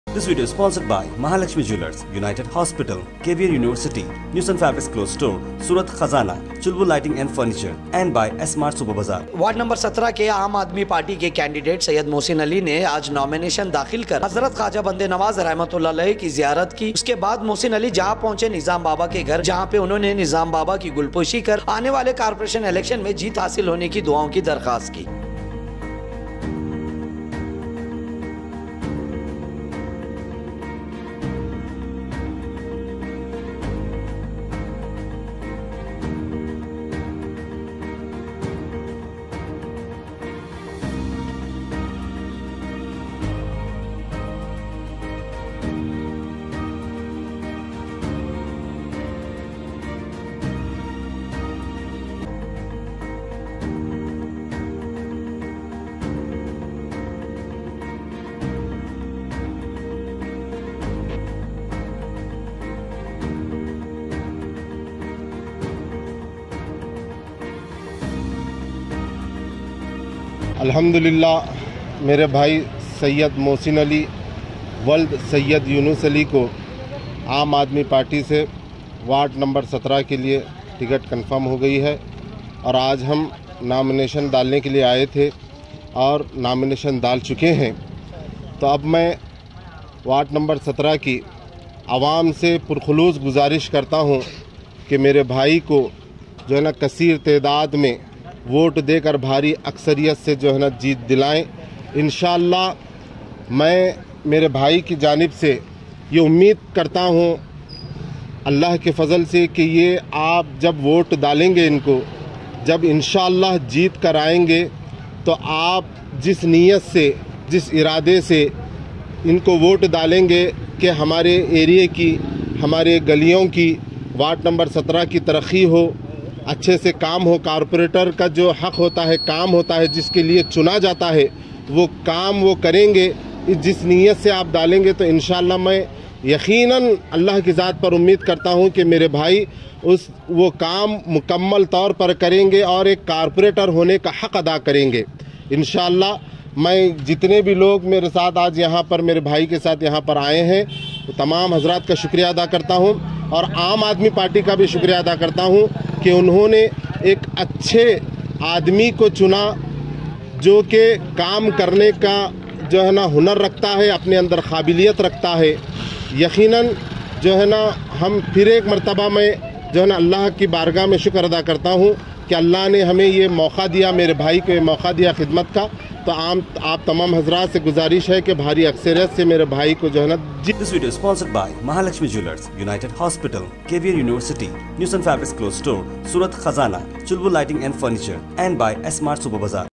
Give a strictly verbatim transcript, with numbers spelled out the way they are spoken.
This video is sponsored by Mahalakshmi Jewellers, United Hospital, K V R University, New Sun Fabrics Clothes Store, Surat Khazana, Chulbul Lighting and Furniture, and by S-Mart Super Bazaar. Ward number सत्रह के आम आदमी party के candidate Syed Mohsin Ali ने आज nomination दाखिल कर हजरत ख्वाजा बंदे नवाज रहमतुल्लाह अलैह की जियारत की। उसके बाद मोहसिन अली जहां पहुंचे निजाम बाबा के घर, जहां पे उन्होंने निजाम बाबा की गुलपोशी कर आने वाले कारपोरेशन इलेक्शन में जीत हासिल होने की दुआओं की दरख्वास्त की। अल्हम्दुलिल्लाह मेरे भाई सैयद मोहसिन अली वल्द सैयद यूनुस अली को आम आदमी पार्टी से वार्ड नंबर सत्रह के लिए टिकट कंफर्म हो गई है और आज हम नॉमिनेशन डालने के लिए आए थे और नॉमिनेशन डाल चुके हैं। तो अब मैं वार्ड नंबर सत्रह की आवाम से पुरखुलूस गुजारिश करता हूं कि मेरे भाई को जो है ना कसीर तादाद में वोट देकर भारी अक्सरियत से जो है ना जीत दिलाएं। इंशाअल्लाह मैं मेरे भाई की जानिब से ये उम्मीद करता हूँ अल्लाह के फजल से कि ये आप जब वोट डालेंगे, इनको जब इंशाअल्लाह जीत कर आएंगे तो आप जिस नीयत से, जिस इरादे से इनको वोट डालेंगे कि हमारे एरिए की, हमारे गलियों की, वार्ड नंबर सत्रह की तरक्की हो, अच्छे से काम हो, कारपोरेटर का जो हक होता है, काम होता है, जिसके लिए चुना जाता है वो काम वो करेंगे। जिस नीयत से आप डालेंगे तो इंशाअल्लाह मैं यकीनन अल्लाह की ज़ात पर उम्मीद करता हूं कि मेरे भाई उस वो काम मुकम्मल तौर पर करेंगे और एक कारपोरेटर होने का हक अदा करेंगे इंशाअल्लाह। मैं जितने भी लोग मेरे साथ आज यहाँ पर मेरे भाई के साथ यहाँ पर आए हैं तो तमाम हजरात का शुक्रिया अदा करता हूँ और आम आदमी पार्टी का भी शुक्रिया अदा करता हूँ कि उन्होंने एक अच्छे आदमी को चुना जो कि काम करने का जो है ना हुनर रखता है, अपने अंदर काबिलियत रखता है। यकीनन जो है ना हम फिर एक मर्तबा में जो है ना अल्लाह की बारगाह में शुक्र अदा करता हूँ कि अल्लाह ने हमें ये मौका दिया, मेरे भाई को ये मौका दिया खिदमत का। तो आम आप तमाम हजरात से गुजारिश है कि भारी अक्सरियत से मेरे भाई को जो है ना। This video is sponsored by Mahalakshmi Jewellers, United Hospital, K V R University, New Sun Fabrics Clothes Store, Surat Khazana, Chulbul Lighting and Furniture, and by S-Mart Super Bazaar.